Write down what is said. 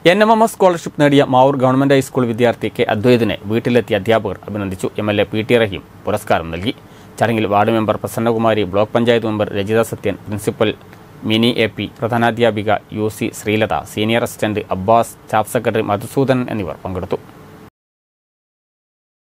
Nmmms scholarship നേടിയ Mavoor government high school വിദ്യാർത്ഥി K അദ്വൈതിനെ വീട്ടിലെത്തിയ അധ്യാപകർ അഭിനന്ദിച്ചു. MLA PT റഹീം പുരസ്കാരം നൽകി. ചടങ്ങിൽ ward member Prasannakumari, block panchayat member Rajitha Sathyan, principal Mini AP, പ്രധാനാധ്യാപിക UC Sreelatha, senior assistant Abbas, staff secretary Madhusoodanan എന്നിവർ പങ്കെടുത്തു.